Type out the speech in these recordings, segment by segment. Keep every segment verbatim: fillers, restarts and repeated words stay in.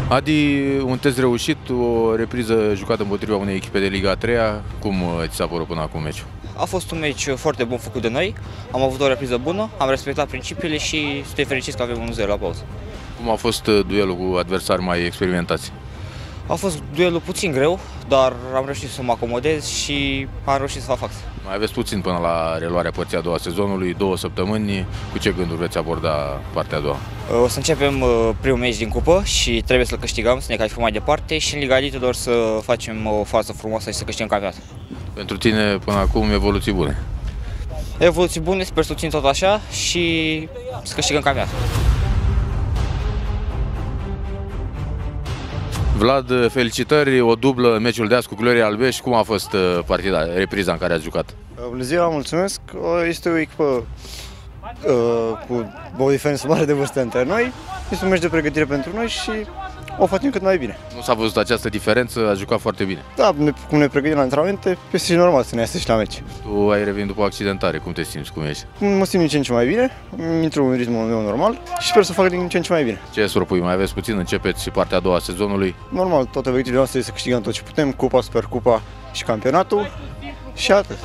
Adi, un test reușit, o repriză jucată împotriva unei echipe de Liga a treia. Cum ți s-a părut până acum meciul? A fost un meci foarte bun făcut de noi, am avut o repriză bună, am respectat principiile și suntem fericiți că avem unu zero la pauză. Cum a fost duelul cu adversari mai experimentați? A fost duelul puțin greu, dar am reușit să mă acomodez și am reușit să fac față. Mai aveți puțin până la reluarea părții a doua sezonului, două săptămâni. Cu ce gânduri veți aborda partea a doua? O să începem primul meci din cupă și trebuie să-l câștigăm, să ne calificăm mai departe și în Liga Elite doar să facem o fază frumoasă și să câștigăm campionatul. Pentru tine, până acum, evoluții bune? Evoluții bune, sper să țin tot așa și să câștigăm campionatul. Vlad, felicitări, o dublă în meciul de azi cu Gloria Albești. Cum a fost partida, repriza în care ați jucat? Bună ziua, mulțumesc. Este o echipă uh, cu o diferență mare de vârstă între noi. Este un meci de pregătire pentru noi și o facem cât mai bine. Nu s-a văzut această diferență, ați jucat foarte bine. Da, cum ne pregătim la antrenamente, este și normal să ne iasă și la meci. Tu ai revenit după accidentare, cum te simți, cum ești? Mă simt din ce în ce mai bine, intru în ritmul meu normal și sper să fac din ce în ce mai bine. Ce îți propui? Mai aveți puțin, începeți și partea a doua a sezonului? Normal, toate obiectivele noastre este să câștigăm tot ce putem, cupa, supercupa și campionatul și atât.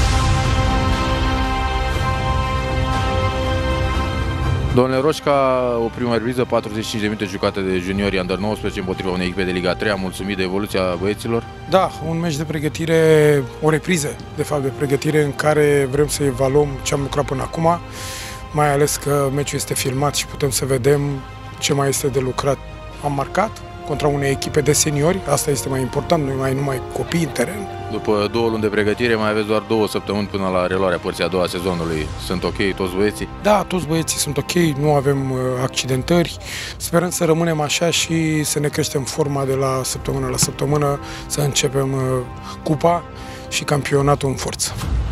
Domnule Roșca, o primă repriză, patruzeci și cinci de minute jucate de juniorii Under nouăsprezece împotriva unei echipe de Liga a treia. Mulțumit de evoluția băieților? Da, un meci de pregătire, o repriză de fapt de pregătire în care vrem să evaluăm ce am lucrat până acum, mai ales că meciul este filmat și putem să vedem ce mai este de lucrat. Am marcat contra unei echipe de seniori, asta este mai important, nu mai numai copii în teren. După două luni de pregătire, mai aveți doar două săptămâni până la reluarea părții a doua a sezonului. Sunt ok toți băieții? Da, toți băieții sunt ok, nu avem uh, accidentări. Sperăm să rămânem așa și să ne creștem forma de la săptămână la săptămână, să începem uh, cupa și campionatul în forță.